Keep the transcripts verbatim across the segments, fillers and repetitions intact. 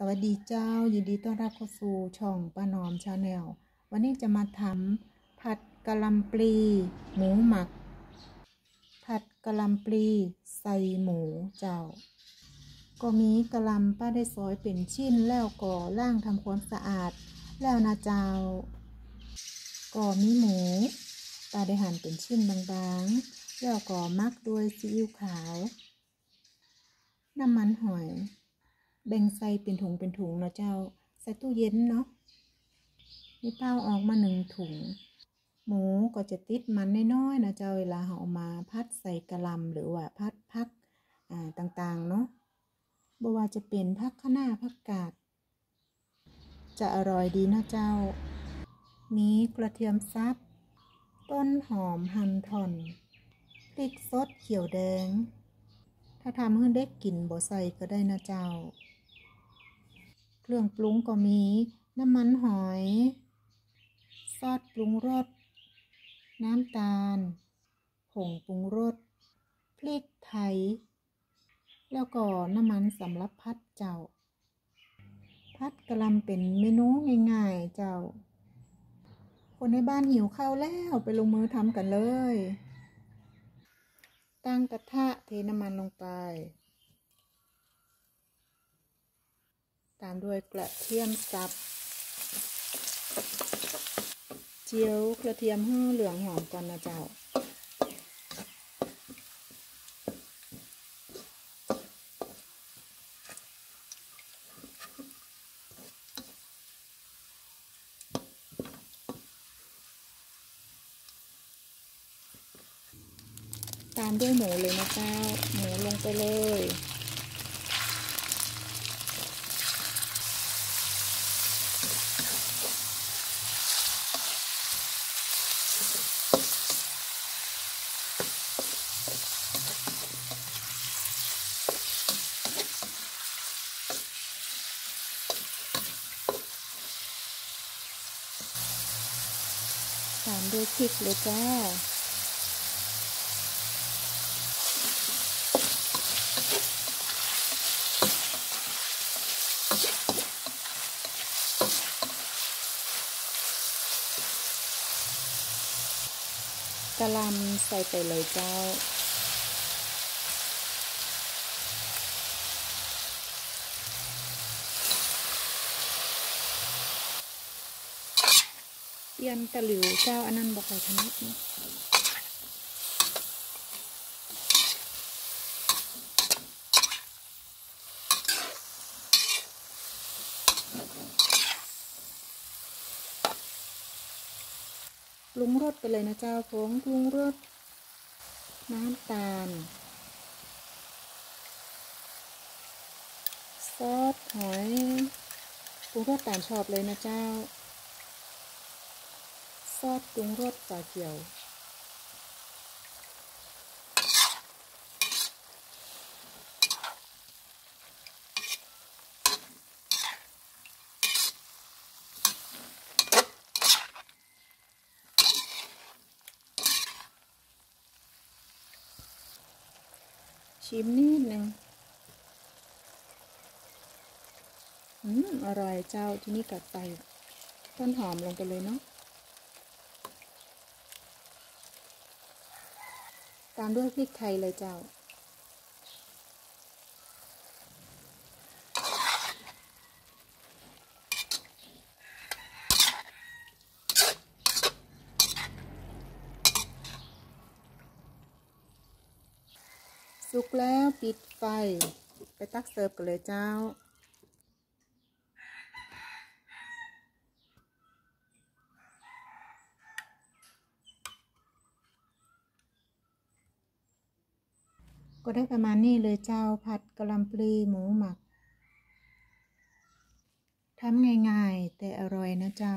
วัสดีเจ้ายินดีต้อนรับเข้าสู่ช่องป้านอมชาแนลวันนี้จะมาทำผัดกะหล่ำปลีหมูหมักผัดกะหล่ำปลีใส่หมูเจ้าก็มีกะหล่ำป้าได้ซอยเป็นชิ้นแล้วก็ล้างทำความสะอาดแล้วนะเจ้าก็มีหมูป้าได้หั่นเป็นชิ้นบางๆแล้วก็มักด้วยซีอิ๊วขาวน้ำมันหอยแบ่งใส่เป็นถุงเป็นถุงเนาะเจ้าใส่ตู้เย็นเนาะนี่เป้าออกมาหนึ่งถุงหมูก็จะติดมันน้อยๆนะเจ้าเวลาเอามาพัดใส่กะหล่ำหรือว่าพัดพักอ่าต่างๆเนาะบ่ว่าจะเป็นผักคะน้าผักกาดจะอร่อยดีนะเจ้ามีกระเทียมสับต้นหอมหั่นท่อนพริกสดเขียวแดงถ้าทำให้เด็กกินบ่ใส่ก็ได้นะเจ้าเครื่องปรุงก็มีน้ำมันหอยซอสปรุงรสน้ำตาลผงปรุงรสพริกไทยแล้วก็น้ำมันสำหรับพัดเจ้าพัดกะหล่ำเป็นเมนูง่ายๆเจ้าคนในบ้านหิวข้าวแล้วไปลงมือทำกันเลยตั้งกระทะเทน้ำมันลงไปตามด้วยกระเทียมสับเจียวกระเทียมให้เหลืองหอมก่อนนะเจ้าตามด้วยหมูเลยนะเจ้าหมูลงไปเลยตามด้วยพริกเลยจ้ากะหล่ำใส่ไปเลยเจ้าเปลี่ยนตะหลิวเจ้าอันนั้นบอกใครถนัดนะปรุงรสไปเลยนะเจ้าผงปรุงรสน้ำตาลซอสหอยปรุงรสตามชอบเลยนะเจ้าซอสปรุงรสฝาเขียวชิมนิดนึงอืมอร่อยเจ้าทีนี้กัดไปต้นหอมลงไปเลยเนาะตามด้วยพริกไทยเลยเจ้าสุกแล้วปิดไฟไปตักเสิร์ฟกันเลยเจ้าก็ได้ประมาณนี้เลยเจ้าผัดกะหล่ำปลีหมูหมักทำง่ายๆแต่อร่อยนะเจ้า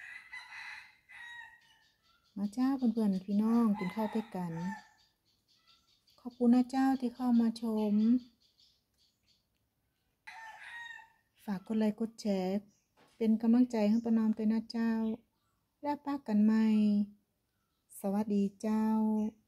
มาเจ้าเพื่อนๆพี่น้องกินข้าวด้วยกันขอบคุณนะเจ้าที่เข้ามาชมฝากกดไลค์กดแชร์เป็นกำลังใจให้ป้านอมด้วยนะเจ้าแล้วพบกันใหม่สวัสดีเจ้า